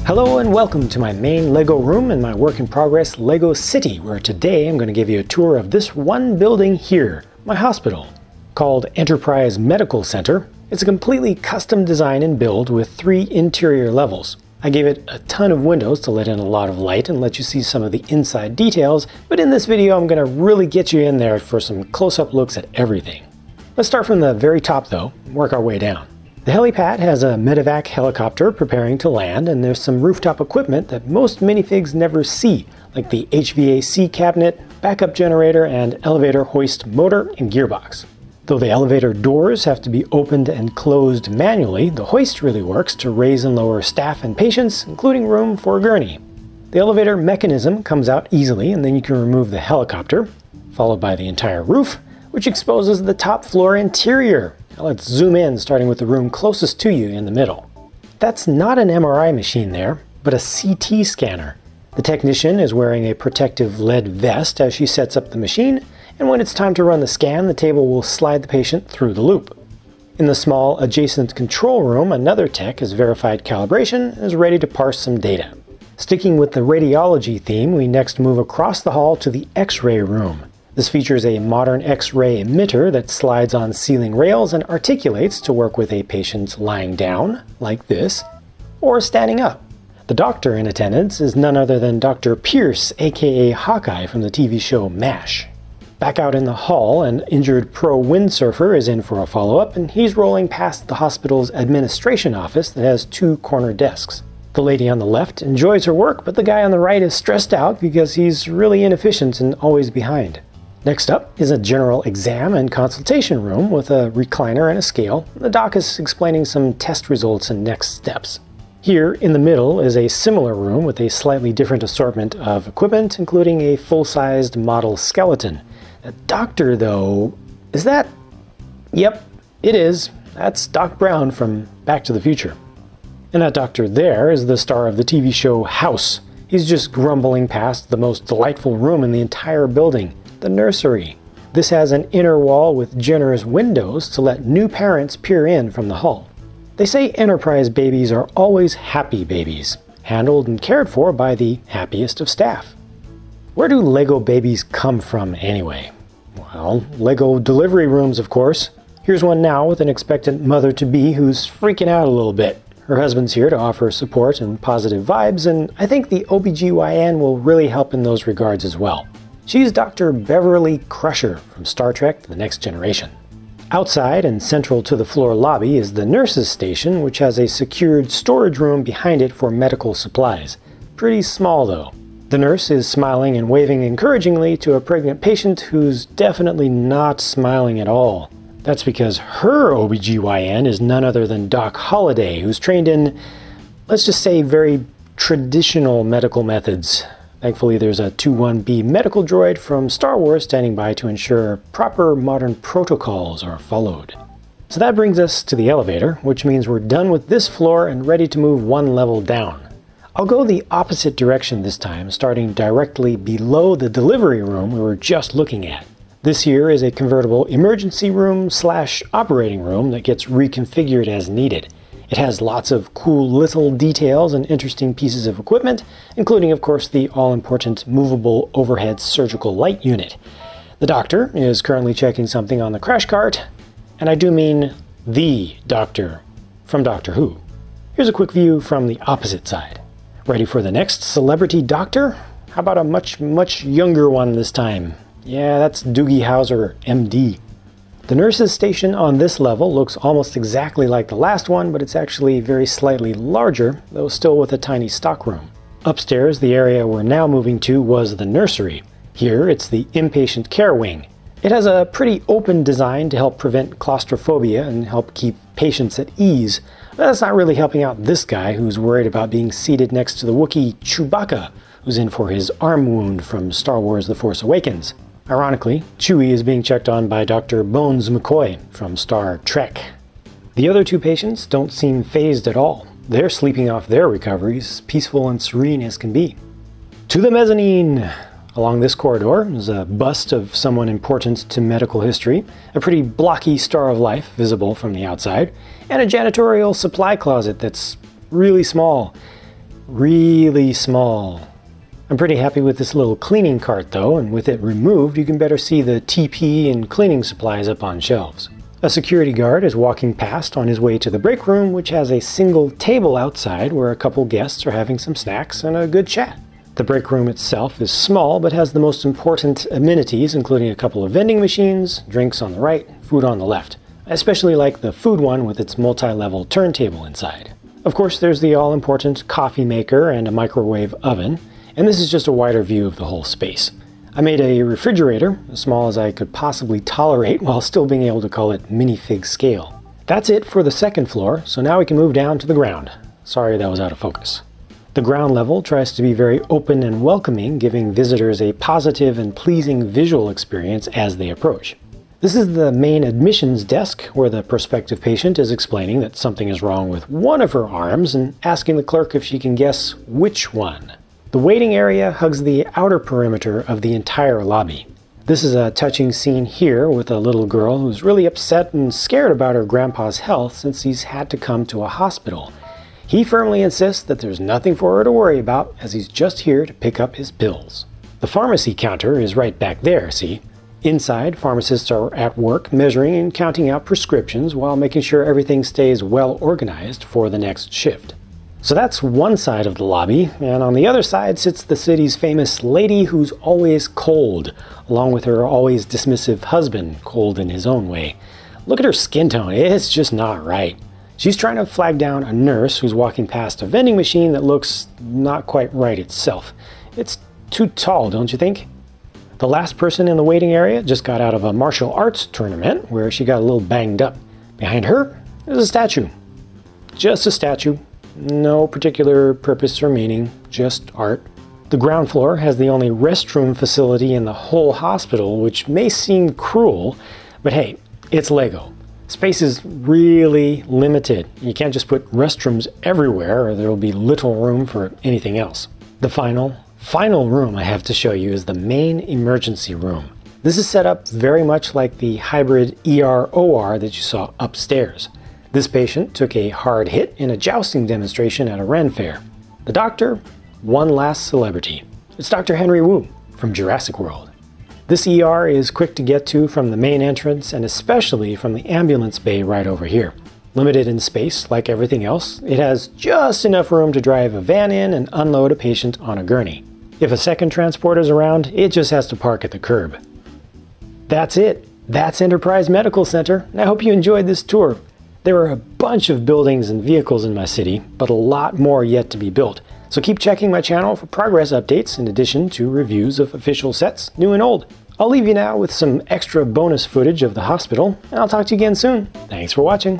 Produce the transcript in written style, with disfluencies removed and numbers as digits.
Hello and welcome to my main LEGO room in my work in progress LEGO City, where today I'm going to give you a tour of this one building here, my hospital. Called Enterprise Medical Center, it's a completely custom design and build with 3 interior levels. I gave it a ton of windows to let in a lot of light and let you see some of the inside details, but in this video I'm going to really get you in there for some close-up looks at everything. Let's start from the very top though, and work our way down. The helipad has a medevac helicopter preparing to land, and there's some rooftop equipment that most minifigs never see, like the HVAC cabinet, backup generator, and elevator hoist motor and gearbox. Though the elevator doors have to be opened and closed manually, the hoist really works to raise and lower staff and patients, including room for a gurney. The elevator mechanism comes out easily, and then you can remove the helicopter, followed by the entire roof, which exposes the top floor interior. Now let's zoom in, starting with the room closest to you in the middle. That's not an MRI machine there, but a CT scanner. The technician is wearing a protective lead vest as she sets up the machine, and when it's time to run the scan, the table will slide the patient through the loop. In the small adjacent control room, another tech has verified calibration and is ready to parse some data. Sticking with the radiology theme, we next move across the hall to the X-ray room. This features a modern X-ray emitter that slides on ceiling rails and articulates to work with a patient lying down, like this, or standing up. The doctor in attendance is none other than Dr. Pierce, aka Hawkeye from the TV show MASH. Back out in the hall, an injured pro windsurfer is in for a follow-up, and he's rolling past the hospital's administration office that has 2 corner desks. The lady on the left enjoys her work, but the guy on the right is stressed out because he's really inefficient and always behind. Next up is a general exam and consultation room with a recliner and a scale. The doc is explaining some test results and next steps. Here in the middle is a similar room with a slightly different assortment of equipment, including a full-sized model skeleton. The doctor, though, is that? Yep, it is. That's Doc Brown from Back to the Future. And that doctor there is the star of the TV show House. He's just grumbling past the most delightful room in the entire building, the nursery. This has an inner wall with generous windows to let new parents peer in from the hall. They say Enterprise babies are always happy babies, handled and cared for by the happiest of staff. Where do LEGO babies come from anyway? Well, LEGO delivery rooms, of course. Here's one now with an expectant mother-to-be who's freaking out a little bit. Her husband's here to offer support and positive vibes, and I think the OBGYN will really help in those regards as well. She's Dr. Beverly Crusher from Star Trek: The Next Generation. Outside and central to the floor lobby is the nurse's station, which has a secured storage room behind it for medical supplies. Pretty small though. The nurse is smiling and waving encouragingly to a pregnant patient who's definitely not smiling at all. That's because her OBGYN is none other than Doc Holliday, who's trained in, let's just say, very traditional medical methods. Thankfully, there's a 21B medical droid from Star Wars standing by to ensure proper modern protocols are followed. So that brings us to the elevator, which means we're done with this floor and ready to move 1 level down. I'll go the opposite direction this time, starting directly below the delivery room we were just looking at. This here is a convertible emergency room / operating room that gets reconfigured as needed. It has lots of cool little details and interesting pieces of equipment, including, of course, the all-important movable overhead surgical light unit. The doctor is currently checking something on the crash cart, and I do mean the doctor from Doctor Who. Here's a quick view from the opposite side. Ready for the next celebrity doctor? How about a much younger one this time? Yeah, that's Doogie Howser, MD. The nurse's station on this level looks almost exactly like the last one, but it's actually very slightly larger, though still with a tiny stockroom. Upstairs, the area we're now moving to was the nursery. Here, it's the inpatient care wing. It has a pretty open design to help prevent claustrophobia and help keep patients at ease. But that's not really helping out this guy who's worried about being seated next to the Wookiee Chewbacca, who's in for his arm wound from Star Wars: The Force Awakens. Ironically, Chewie is being checked on by Dr. Bones McCoy from Star Trek. The other 2 patients don't seem fazed at all. They're sleeping off their recoveries, peaceful and serene as can be. To the mezzanine! Along this corridor is a bust of someone important to medical history, a pretty blocky Star of Life visible from the outside, and a janitorial supply closet that's really small. really small. I'm pretty happy with this little cleaning cart though, and with it removed you can better see the TP and cleaning supplies up on shelves. A security guard is walking past on his way to the break room, which has a single table outside where a couple guests are having some snacks and a good chat. The break room itself is small but has the most important amenities, including a couple of vending machines, drinks on the right, food on the left. I especially like the food one with its multi-level turntable inside. Of course, there's the all-important coffee maker and a microwave oven, and this is just a wider view of the whole space. I made a refrigerator, as small as I could possibly tolerate while still being able to call it minifig scale. That's it for the second floor, so now we can move down to the ground. Sorry that was out of focus. The ground level tries to be very open and welcoming, giving visitors a positive and pleasing visual experience as they approach. This is the main admissions desk, where the prospective patient is explaining that something is wrong with one of her arms and asking the clerk if she can guess which one. The waiting area hugs the outer perimeter of the entire lobby. This is a touching scene here with a little girl who's really upset and scared about her grandpa's health since he's had to come to a hospital. He firmly insists that there's nothing for her to worry about, as he's just here to pick up his pills. The pharmacy counter is right back there, see? Inside, pharmacists are at work measuring and counting out prescriptions while making sure everything stays well organized for the next shift. So that's one side of the lobby, and on the other side sits the city's famous lady who's always cold, along with her always dismissive husband, cold in his own way. Look at her skin tone, it's just not right. She's trying to flag down a nurse who's walking past a vending machine that looks not quite right itself. It's too tall, don't you think? The last person in the waiting area just got out of a martial arts tournament where she got a little banged up. Behind her is a statue. Just a statue. No particular purpose or meaning, just art. The ground floor has the only restroom facility in the whole hospital, which may seem cruel, but hey, it's Lego. Space is really limited. You can't just put restrooms everywhere or there will be little room for anything else. The final room I have to show you is the main emergency room. This is set up very much like the hybrid ER-OR that you saw upstairs. This patient took a hard hit in a jousting demonstration at a Ren fair. The doctor, one last celebrity. It's Dr. Henry Wu from Jurassic World. This ER is quick to get to from the main entrance and especially from the ambulance bay right over here. Limited in space, like everything else, it has just enough room to drive a van in and unload a patient on a gurney. If a second transport is around, it just has to park at the curb. That's it. That's Enterprise Medical Center, and I hope you enjoyed this tour. There are a bunch of buildings and vehicles in my city, but a lot more yet to be built. So keep checking my channel for progress updates in addition to reviews of official sets, new and old. I'll leave you now with some extra bonus footage of the hospital, and I'll talk to you again soon. Thanks for watching.